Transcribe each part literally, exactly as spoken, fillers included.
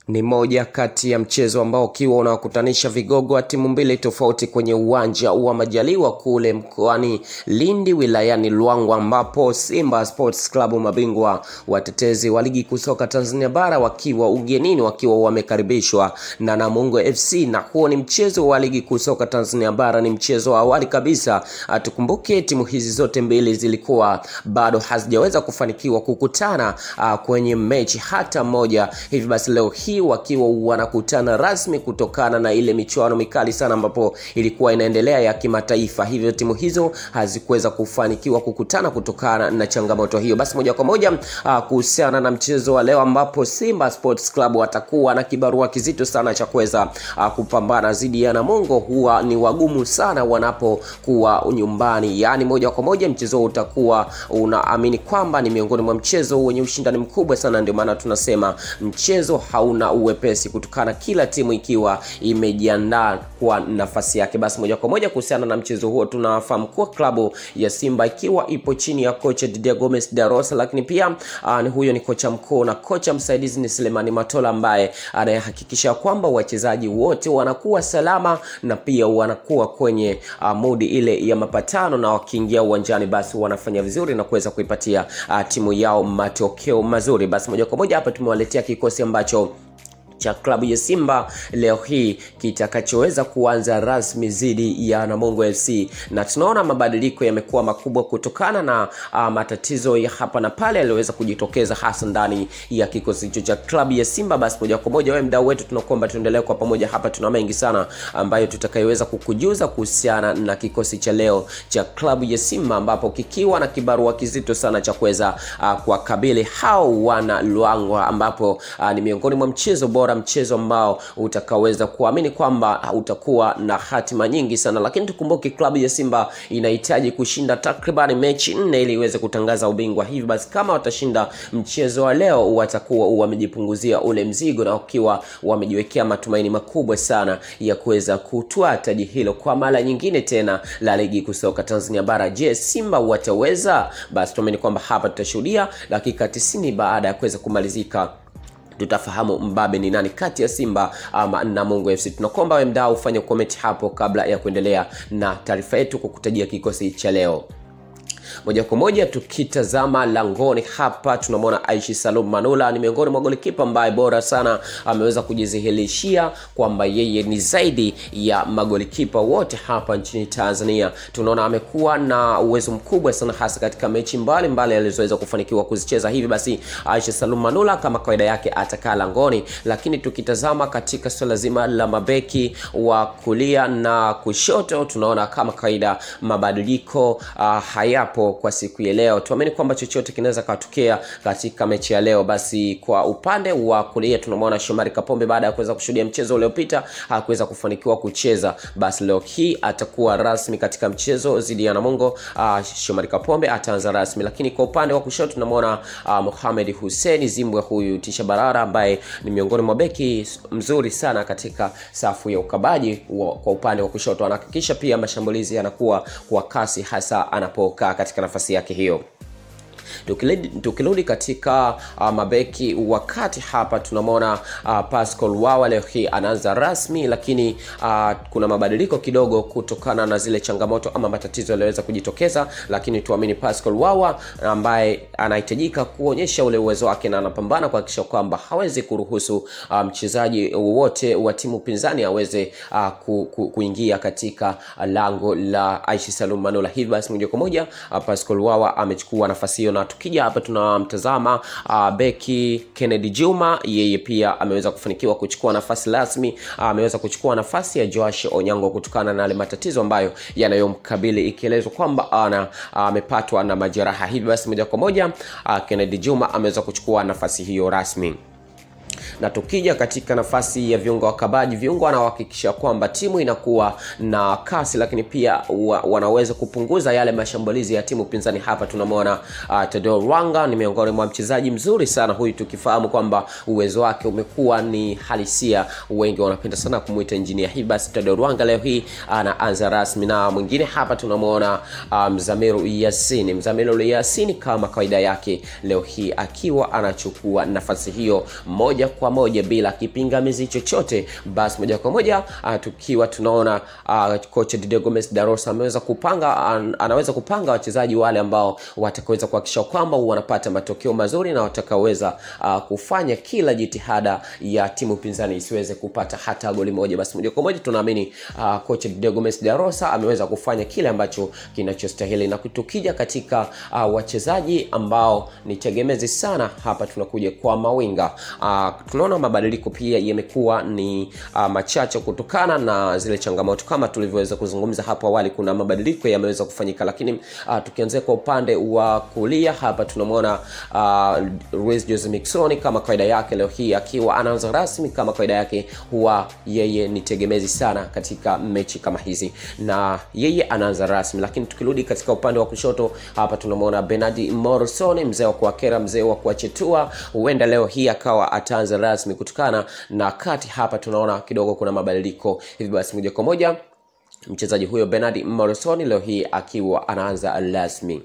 Ni moja kati ya mchezo ambao ukiwa unawakutanisha vigogo wa timu mbili tofauti kwenye uwanja wa Majaliwa kule mkoani Lindi wilayani Ruangwa, ambapo Simba Sports Club mabingwa watetezi wa ligi kusoka Tanzania bara wakiwa ugenini wakiwa wamekaribishwa na Namungo F C, na huo ni mchezo wa ligi kusoka Tanzania bara. Ni mchezo wa awali kabisa. Tukumbuke timu hizi zote mbili zilikuwa bado hazijaweza kufanikiwa kukutana uh, kwenye mechi hata moja. Hivi basi leo hii wakiwa wanakutana rasmi kutokana na ile michuano mikali sana ambapo ilikuwa inaendelea ya kimataifa. Hivyo timu hizo hazikuweza kufanikiwa kukutana kutokana na changamoto hiyo. Basi moja kwa moja uh, kuhusiana na mchezo wa leo ambapo Simba Sports Club watakuwa na kibarua kizito sana cha kuweza uh, kupambana dhidi ya Namungo. Huwa ni wagumu sana wanapokuwa nyumbani. Yaani moja kwa moja mchezo utakuwa unaamini kwamba ni miongoni mwa mchezo wenye ushindani mkubwa sana, ndio maana tunasema mchezo hauna uwepesi kutokana kila timu ikiwa imejiandaa kwa nafasi yake. Basi moja kwa moja kuhusiana na mchezo huo, tunafahamu kuwa klabu ya Simba ikiwa ipo chini ya kocha Didier Gomes da Rosa, lakini pia uh, ni huyo ni kocha mkuu na kocha msaidizi ni Selemani Matola ambaye anayehakikisha kwamba wachezaji wote wanakuwa salama na pia wanakuwa kwenye uh, modi ile ya mapatano, na wakiingia uwanjani basi wanafanya vizuri na kuweza kuipatia uh, timu yao matokeo mazuri. Basi moja kwa moja hapa tumewaletea kikosi ambacho cha klabu ya Simba leo hii kitakachoweza kuanza rasmi dhidi ya Namungo F C, na tunaona mabadiliko yamekuwa makubwa kutokana na uh, matatizo ya hapa na pale yaliyoweza kujitokeza hasa ndani ya kikosi hicho cha klabu ya Simba. Basi moja kwa moja wewe mdau wetu, tunakuomba tuendelee kwa pamoja hapa, tuna mengi sana ambayo tutakayoweza kukujuza kuhusiana na kikosi cha leo cha klabu ya Simba, ambapo kikiwa na kibarua kizito sana cha kuweza uh, kuwakabili hao wana Ruangwa, ambapo uh, ni miongoni mwa mchezo bora, mchezo ambao utakaweza kuamini kwamba utakuwa na hatima nyingi sana. Lakini tukumbuke klabu ya Simba inahitaji kushinda takriban mechi nne ili iweze kutangaza ubingwa. Hivi basi kama watashinda mchezo wa leo watakuwa wamejipunguzia ule mzigo na wakiwa wamejiwekea matumaini makubwa sana ya kuweza kutwaa taji hilo kwa mara nyingine tena la ligi kusoka Tanzania bara. Je, Simba wataweza? Basi tuamini kwamba hapa tutashuhudia dakika tisini baada ya kuweza kumalizika tutafahamu mbabe ni nani kati ya Simba ama Namungo F C. Tunakuomba wewe mdau ufanye comment hapo kabla ya kuendelea na taarifa yetu kukutajia kikosi cha leo. Moja kwa moja tukitazama langoni hapa tunamwona Aishi Salum Manula, ni miongoni mwa golikipa ambaye bora sana, ameweza kujizihilishia kwamba yeye ni zaidi ya magolikipa wote hapa nchini Tanzania. Tunaona amekuwa na uwezo mkubwa sana hasa katika mechi mbalimbali alizoweza kufanikiwa kuzicheza. Hivi basi Aishi Salum Manula kama kawaida yake atakaa langoni, lakini tukitazama katika swala zima la mabeki wa kulia na kushoto tunaona kama kawaida mabadiliko uh, hayapo kwa siku ya leo. Tuamini kwamba chochote kinaweza katokea katika mechi ya leo. Basi kwa upande wa kulia tunamwona Shomari Kapombe, baada ya kuweza kushuhudia mchezo uliopita hakuweza kufanikiwa kucheza, basi leo hii atakuwa rasmi katika mchezo dhidi ya Namungo. Uh, Shomari Kapombe ataanza rasmi. Lakini kwa upande wa kushoto tunamwona uh, Mohamed Hussein Zimbwe, huyu Tisha Barara ambaye ni miongoni mwa beki mzuri sana katika safu ya ukabaji. Kwa upande wa kushoto anahakikisha pia mashambulizi yanakuwa kwa kasi hasa anapokaa katika nafasi yake hiyo. Tukirudi katika uh, mabeki wakati hapa tunamwona uh, Pascal Wawa leo hii anaanza rasmi, lakini uh, kuna mabadiliko kidogo kutokana na zile changamoto ama matatizo yaliyoweza kujitokeza. Lakini tuamini Pascal Wawa ambaye anahitajika kuonyesha ule uwezo wake na anapambana kuhakikisha kwamba hawezi kuruhusu uh, mchezaji wote wa timu pinzani aweze uh, ku, ku, kuingia katika uh, lango la Aishi Salum Manula. Hivi basi moja kwa moja uh, Pascal Wawa amechukua nafasi hiyo, na tukija hapa tunamtazama uh, beki Kennedy Juma, yeye pia ameweza kufanikiwa kuchukua nafasi rasmi. Uh, ameweza kuchukua nafasi ya Josh Onyango kutokana na yale matatizo ambayo yanayomkabili, ikielezwa kwamba ana amepatwa uh, na majeraha. Hivi basi moja kwa moja uh, Kennedy Juma ameweza kuchukua nafasi hiyo rasmi. Na tukija katika nafasi ya viungo wakabaji, viungo wanahakikisha kwamba timu inakuwa na kasi, lakini pia wa, wanaweza kupunguza yale mashambulizi ya timu pinzani. Hapa tunamwona uh, Tadeo Rwanga, ni miongoni mwa mchezaji mzuri sana huyu, tukifahamu kwamba uwezo wake umekuwa ni halisia, wengi wanapenda sana kumuita engineer. Hivi basi Tadeo Rwanga leo hii anaanza rasmi. Na mwingine hapa tunamwona uh, Mzamiru Yasini. Mzamiru Yasini kama kawaida yake leo hii akiwa anachukua nafasi hiyo moja kwa kwa moja bila kipingamizi chochote. Basi moja kwa moja uh, tukiwa tunaona uh, coach Didier Gomes da Rosa ameweza kupanga an, anaweza kupanga wachezaji wale ambao watakaweza kuhakikisha kwamba wanapata matokeo mazuri na watakaweza uh, kufanya kila jitihada ya timu pinzani isiweze kupata hata goli moja. Basi moja kwa moja tunaamini uh, coach Didier Gomes da Rosa ameweza kufanya kile ambacho kinachostahili. Na kutukija katika uh, wachezaji ambao ni tegemezi sana, hapa tunakuja kwa mawinga. Uh, tunaona mabadiliko pia yamekuwa ni uh, machache kutokana na zile changamoto kama tulivyoweza kuzungumza hapo awali. Kuna mabadiliko yameweza kufanyika, lakini uh, tukianzia kwa upande wa kulia hapa tunamwona uh, Luis Jose Miquissone kama kawaida yake leo hii akiwa anaanza rasmi. Kama kawaida yake huwa yeye ni tegemezi sana katika mechi kama hizi na yeye anaanza rasmi. Lakini tukirudi katika upande wa kushoto hapa tunamwona Bernardi Morrison, mzee wa kuakera, mzee wa kuachetua, huenda leo hii akawa ataanza rasmi kutokana na kati hapa tunaona kidogo kuna mabadiliko. Hivi basi moja kwa moja mchezaji huyo Bernardi Morrison leo hii akiwa anaanza rasmi.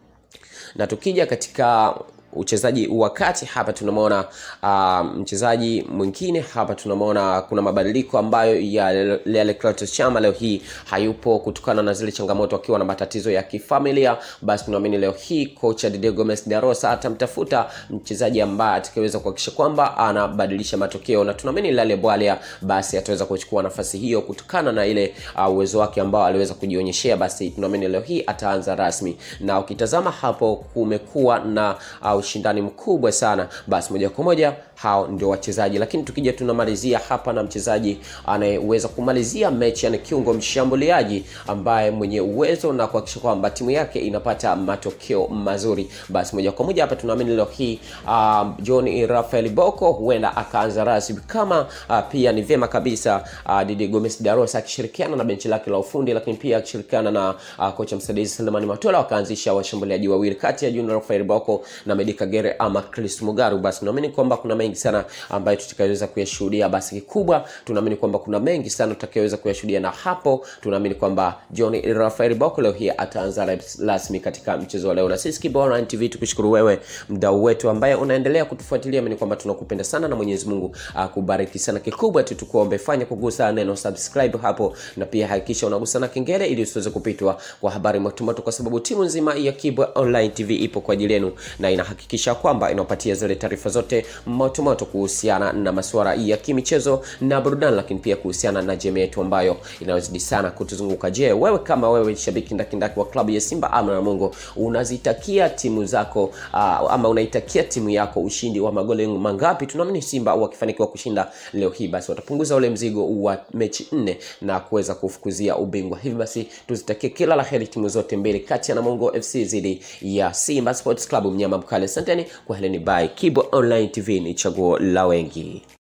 Na tukija katika uchezaji wakati hapa tunamwona uh, mchezaji mwingine hapa tunamwona kuna mabadiliko ambayo ya Lele Clatous Chama leo hii hayupo kutokana na zile changamoto akiwa na matatizo ya kifamilia. Basi tunaamini leo hii coach Didier Gomes da Rosa atamtafuta mchezaji ambaye atakayeweza kuhakikisha kwamba anabadilisha matokeo, na tunaamini Lale Bwalia basi ataweza kuchukua nafasi hiyo kutokana na ile uh, uwezo wake ambao aliweza kujionyeshea. Basi tunaamini leo hii ataanza rasmi. Na ukitazama hapo kumekuwa na uh, ushindani mkubwa sana. Basi moja kwa moja hao ndio wachezaji. Lakini tukija tunamalizia hapa na mchezaji anayeweza kumalizia mechi, yani kiungo mshambuliaji ambaye mwenye uwezo na kuhakikisha kwamba timu yake inapata matokeo mazuri. Basi moja kwa moja hapa tunaamini leo hii uh, John Raphael Bocco huenda akaanza rasmi, kama uh, pia ni vyema kabisa uh, Didier Gomes da Rosa akishirikiana na benchi lake la ufundi, lakini pia akishirikiana na uh, kocha msaidizi Selemani Matola wakaanzisha washambuliaji wawili kati ya John Raphael Bocco na Medi Kagere ama Chris Mugaru. Basi tunaamini kwamba kuna mengi sana ambayo tutakayoweza kuyashuhudia. Basi kikubwa tunaamini kwamba kuna mengi sana tutakayoweza kuyashuhudia, na hapo tunaamini kwamba John Raphael Bocco leo hii ataanza rasmi katika mchezo wa leo. Na sisi Kibo Online T V tukushukuru wewe mdau wetu ambaye unaendelea kutufuatilia. Mimi kwamba tunakupenda sana na Mwenyezi Mungu akubariki sana. Kikubwa tu tukuombe fanya kugusa neno subscribe hapo, na pia hakikisha unagusa na kengele ili usiweze kupitwa kwa habari motomoto, kwa sababu timu nzima ya Kibo Online T V ipo kwa ajili yenu na inahakikisha kwamba inapatia zile taarifa zote moto moto kuhusiana na masuala ya kimichezo na burudani, lakini pia kuhusiana na jamii yetu ambayo inawezidi sana kutuzunguka. Je, wewe kama wewe shabiki ndakindaki wa klabu ya Simba ama Namungo, unazitakia timu zako uh, ama unaitakia timu yako ushindi wa magoli mangapi? Tunaamini Simba wakifanikiwa kushinda leo hii basi watapunguza ule mzigo wa mechi nne na kuweza kufukuzia ubingwa. Hivi basi tuzitakie kila la heri timu zote mbili kati ya Namungo F C zidi ya Simba Sports Club mnyama mkali. Asanteni kwa heleni, bye. Kibo Online T V ni chaguo la wengi.